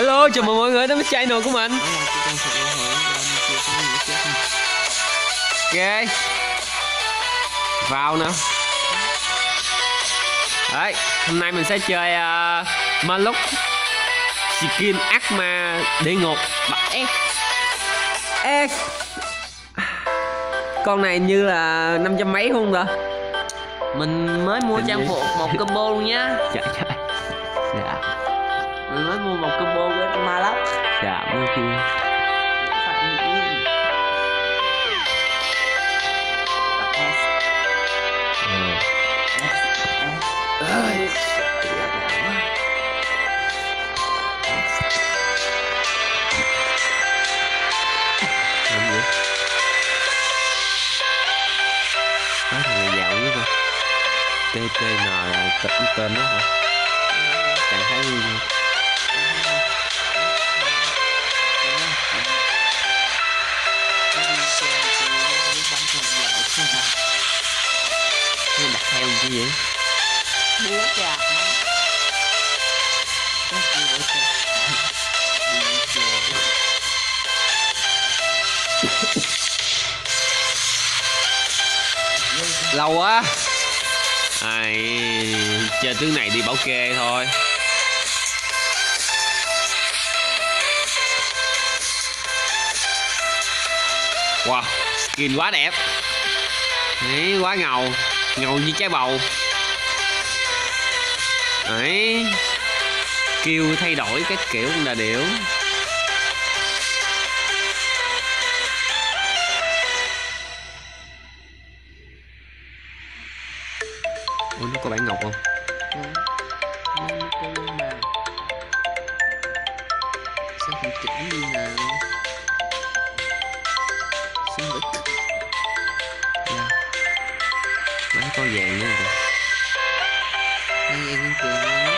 Hello, chào mừng mọi người đến với channel của mình. Ok, vào nè. Đấy, hôm nay mình sẽ chơi Maluk skin ác ma địa ngục bậc S. Con này như là 500 mấy không ta? Mình mới mua trang phục một combo luôn nhá. Trời trời. Dạ. Mình mới mua một combo với Maluk. Dạ, mua kia. Nói thằng này giàu nhất rồi. TTN là tên nó hả? Chẳng thấy gì luôn. Nó đặt theo cái gì? Búa chạc. Lâu quá. Ai chơi tướng này đi bảo kê thôi. Wow, skin quá đẹp. Đấy, quá ngầu. Ngầu như trái bầu. Đấy, kêu thay đổi các kiểu cũng là điểu. Ủa, nó có bản ngọc không? Sao không chỉnh đi nào? Xin bích. Nó có vàng nữa rồi. Đây em cường lắm.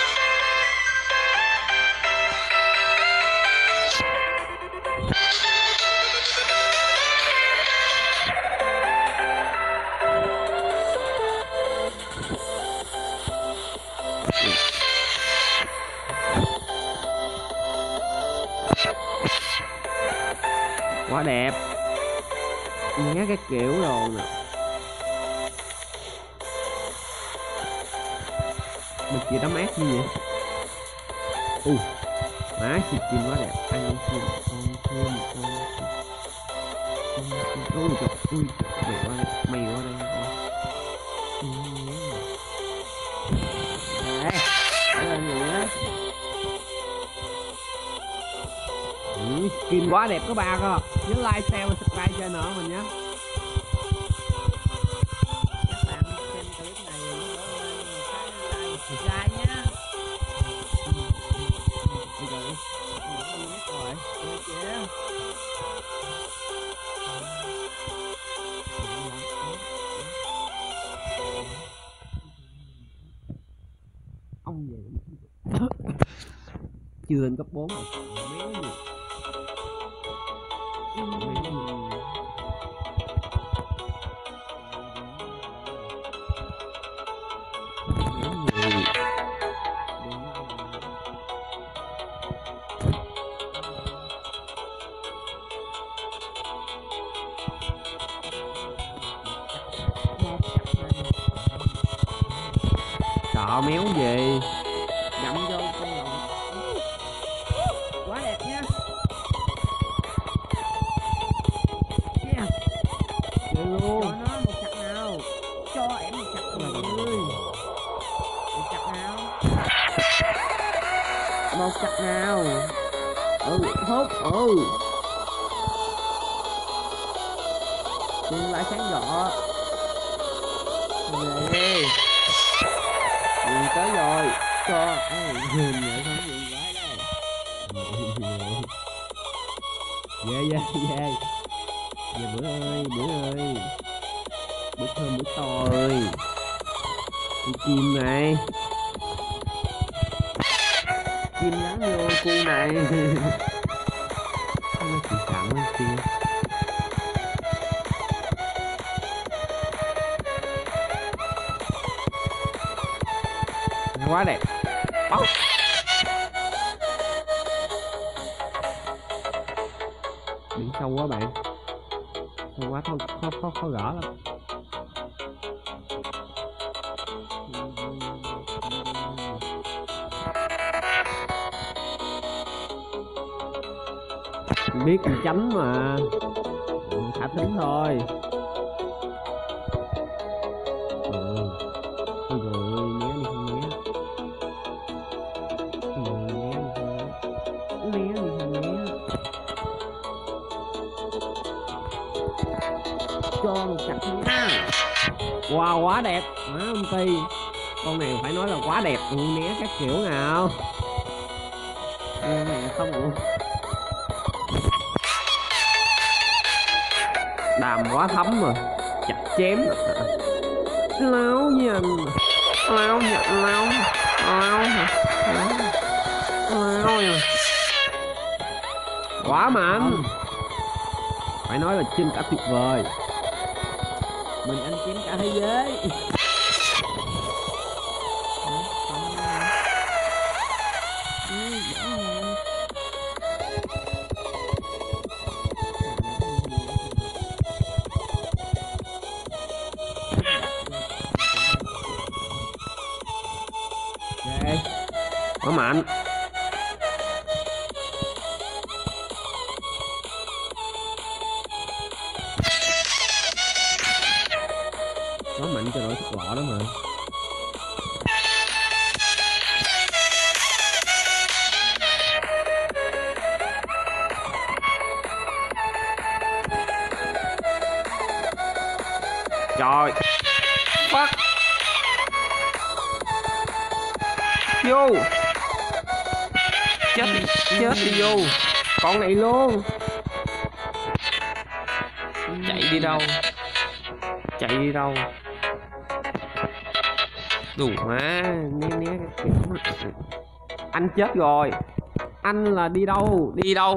Quá đẹp. Nhá cái kiểu rồi nè. Mình chỉ đấm ác như vậy. Má skin quá đẹp. Ăn skin thêm ui trời, mày qua đây. Skin quá đẹp các bạn ạ. Nhớ like, share và subscribe cho nữa mình nhé. Các bạn xem clip này subscribe nhá. Ông về chưa lên cấp 4 rồi. Méo gì. Sợ méo gì. Dặm vô con lộn. Quá đẹp nhá. Yeah. Chơi luôn. Cho nó một chặt nào. Cho em một chặt nào ơi. Một chặt nào. Một chặt nào. Hốt. Tương lai sáng rõ. Về. Tới rồi. Cho. Nhìn vậy không nhìn quá đâu. Về bữa ơi. Bữa thơm bữa to ơi. Con chim này. Chim nắng vô cu này. Nó chỉ sẵn kia. Quá đẹp. Biển sâu quá bạn, sâu quá khó gỡ lắm. Biết tránh mà, thả thính thôi. Ôi rồi né đi không né, né đi không né, cho một chặt nha. Wow, quá đẹp má ông Ti, con này phải nói là quá đẹp luôn, né các kiểu nào. Con này không luôn, đàm quá thấm rồi, chặt chém láo nhìn, láo nhận láo quá mạnh, phải nói là chinh cả tuyệt vời. Mình ăn chém cả thế giới. Quá mạnh. Quá mạnh cho đội thuốc lọ đó mà. Trời fuck vô, chết đi vô con này luôn. Chạy đi đâu, chạy đi đâu đủ má, né anh chết rồi. Anh là đi đâu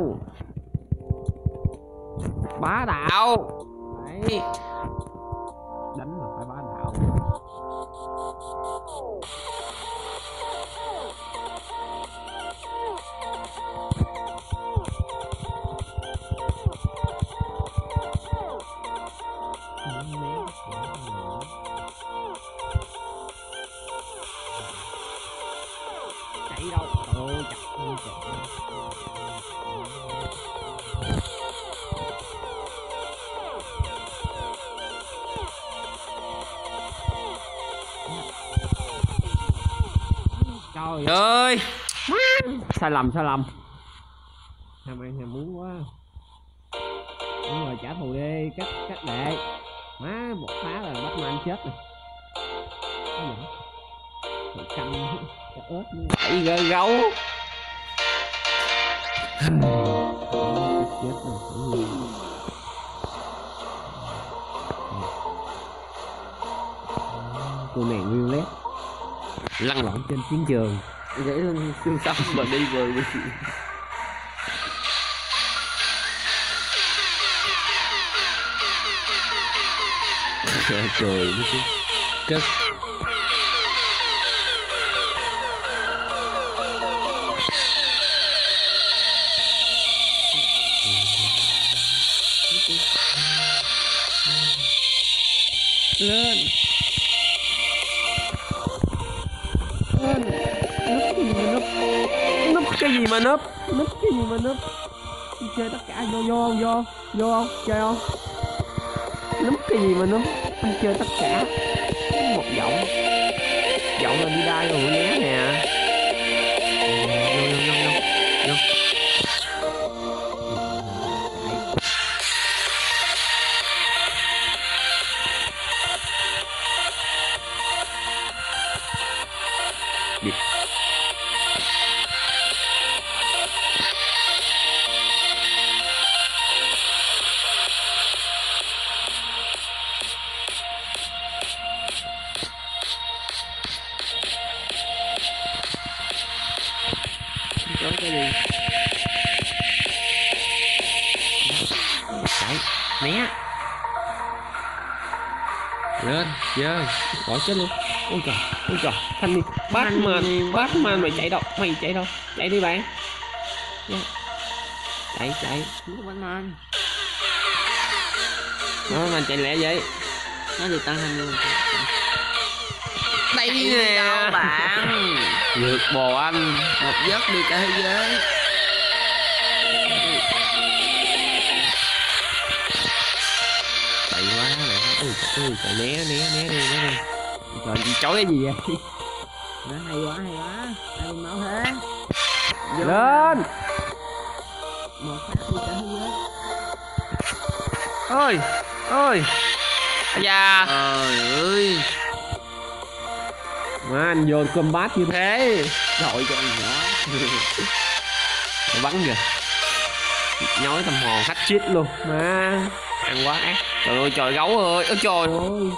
bá đạo đấy, đánh mà phải bá đạo. Chạy đâu chặt trời ơi, sai lầm ham ăn ham muốn quá. Đúng rồi, trả thù đi các đệ má, một phá là bắt man chết rồi. Cái gì vậy? Canh cái ớt đẩy gơ gấu. Chết rồi. Cô nàng Violet lăn lộn trên chiến trường, gãy lên xương sống mà đi rồi. Cười nó chứ cất. Lên núp cái gì mà núp chơi tất cả vô không chơi không, núp cái gì mà núp, anh chơi tất cả. Một giọng là đi đai rồi né nè. Vô. Đi. Có cái gì? Chạy, né. Lên, dơ, bỏ chết luôn. Ôi trời, thanh niên Batman mày chạy đâu? Chạy đi bạn. Chạy. Batman. Đó mà chạy lẹ vậy. Nó được tăng 20%. Đây Đi nè đâu bạn? vượt bồ anh. Một giấc đi cả thế giới. Chạy quá mẹ. Ui trời né đi. Trời chối cái gì vậy? Đó, hay quá. Ai máu thế? Vô Lên. một phát đi cả thế giới. Ôi da Trời ơi. mà anh vô combat như thế Đội cho anh nhỏ. bắn kìa, nhói tâm hồn hack chít luôn mà ăn quá ác. Trời ơi trời gấu ơi, ôi trời ơi,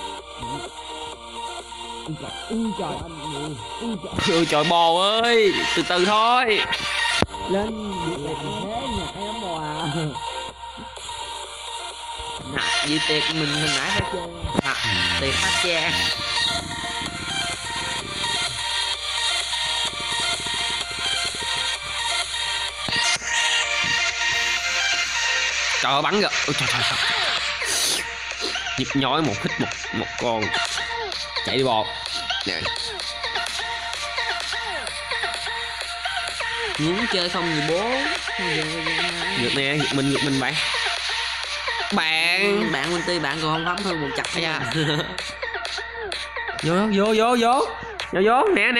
Trời anh. ôi trời bò ơi, từ từ thôi. Lên việc làm thế nhặt em lắm bò à. Nè, vì tiệc mình hồi nãy phải chơi. Tiệc phát cha. Trời ơi bắn kìa, ôi trời. Nhịp nhói một hít một con, chạy đi bò nè. Muốn chơi không người bố. Giật mình bạn Bạn Minh Ti bạn còn không thấm thương một chặt nha. vô nè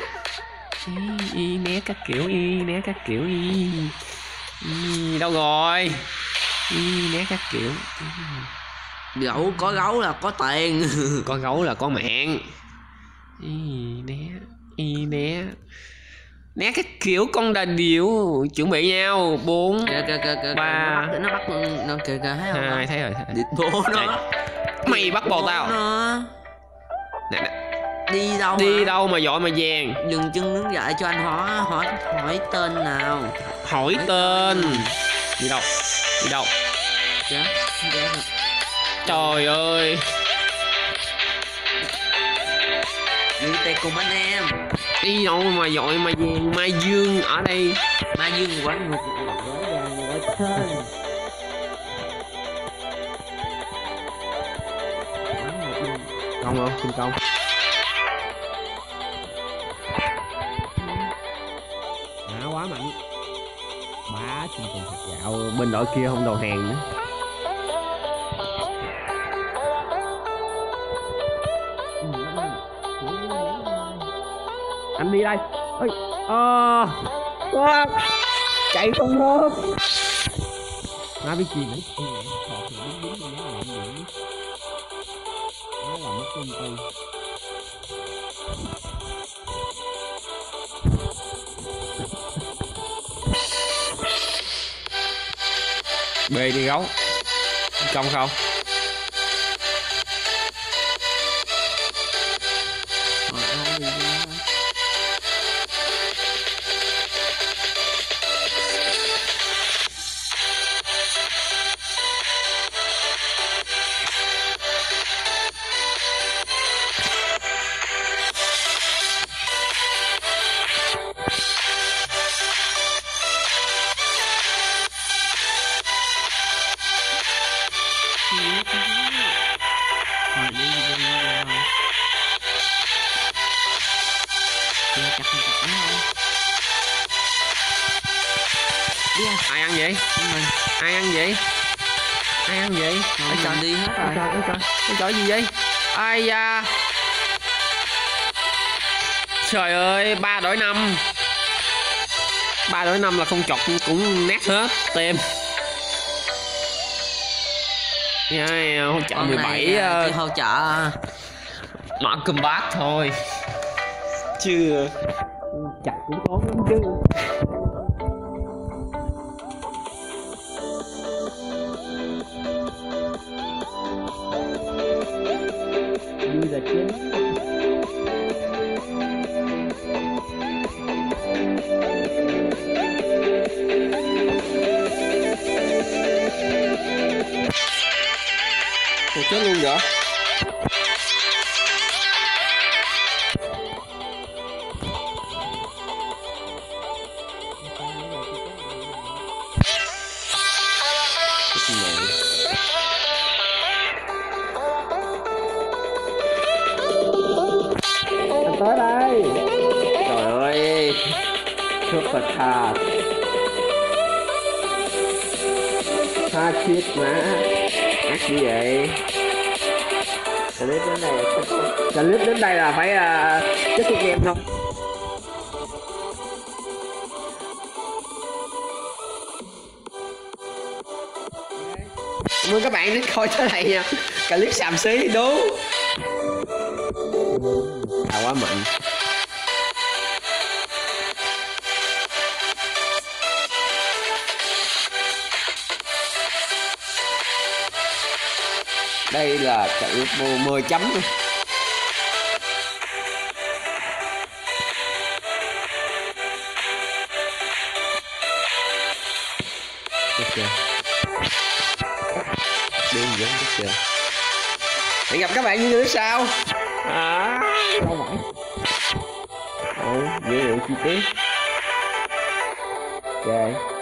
né các kiểu đâu rồi né các kiểu. Gấu có gấu là có tiền. Có gấu là có mạng. Né các kiểu con đà điểu. Chuẩn bị nhau 4 kìa 3 nó bắt nó kìa thấy không? 2 thấy rồi. Địt bố nó. Mày bắt bò tao nè. Đi đâu mà dội mà vàng. Dừng chân đứng dậy cho anh hỏi tên nào. Hỏi tên. Đi đâu Dạ. trời ơi. Đi tay cùng anh em. Đi đâu mà dội mà vàng. Mai Dương ở đây. Mai Dương quán ngục gõ vàng gọi tên. Công không? Xin công. Quá mạnh. 3 xin công hạt gạo. Bên đội kia không đầu hàng nữa. Anh đi đây. Ôi. Chạy không được. Nó biết gì nữa. Nó là mất công ty. Bê đi gấu. Công không? Ai ăn vậy? Ai ăn vậy? Ôi trời đi hết rồi. Ôi trời gì vậy? Ai da. Trời ơi 3 đổi 5. 3 đổi 5 là không chọc cũng nát hết tem. Hỗ trợ 17 chứ hỗ trợ mở combat thôi. Chưa chặt cũng tốn lắm chứ. Vui là chính. Ủa chết luôn vậy? Mastercard. Chết má. Ác gì vậy? Clip đến đây là phải kết thúc game thôi. Cảm ơn các bạn đến coi tới này nha. Clip xàm xí đúng. Quá mạnh. Đây là clip 10 chấm. Ok. Đơn giản rất chưa. Hẹn gặp các bạn như clip sau. Đâu vậy? Dữ liệu chi tiết. Ok.